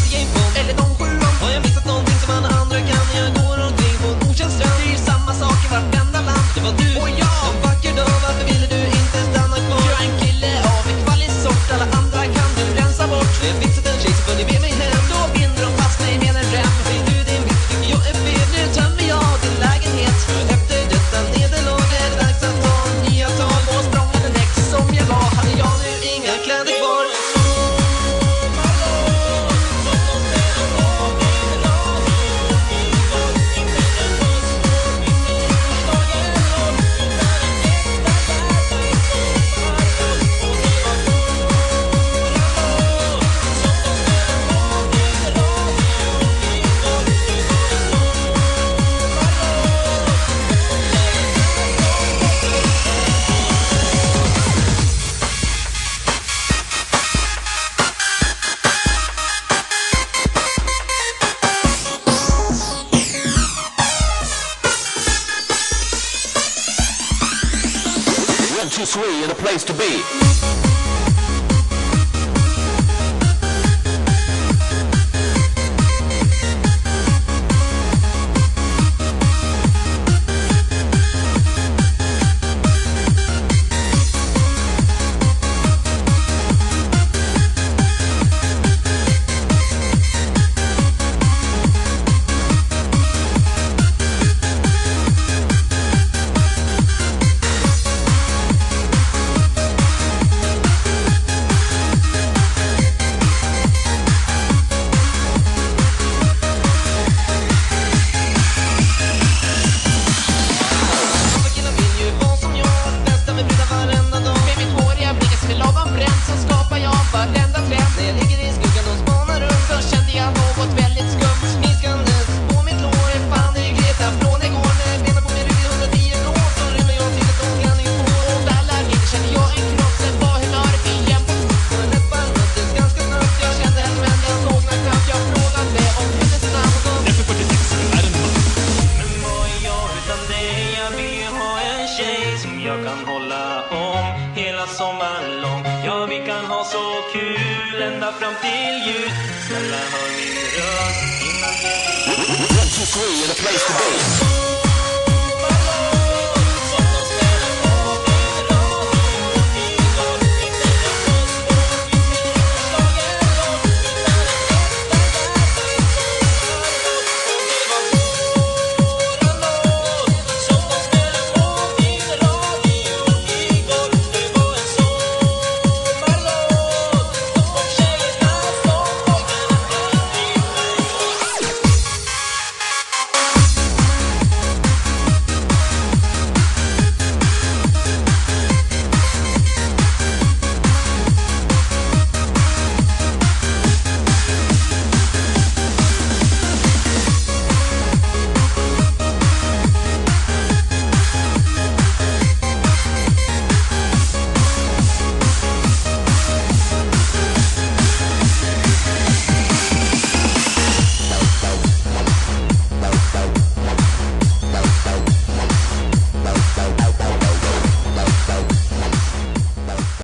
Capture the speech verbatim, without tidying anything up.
i en fond eller de sju om. Har jag missat någonting som alla andra kan? Jag går omkring på en okänd strand. Det är ju samma sak i vartenda land. Det var du och jag. En vacker dag, varför ville du inte stanna kvar? Jag är en kille av en kvalisort. Alla andra kan du rensa bort. Jag har fixat en tjej så följer med mig hem. Då binder de fast mig med en rem. Säger du din bild tycker jag är fel. Nu tömmer jag din lägenhet. Efter detta nederlag är det dags att ta nya tag. Och språnga den ex som jag var. Hade jag nu inga kläder kvar. Too sweet and a place to be. Sommaren lång. Ja, vi kan ha så kul ända fram till jul. Snälla hör min röst innan jag... Too sweet and a place to be.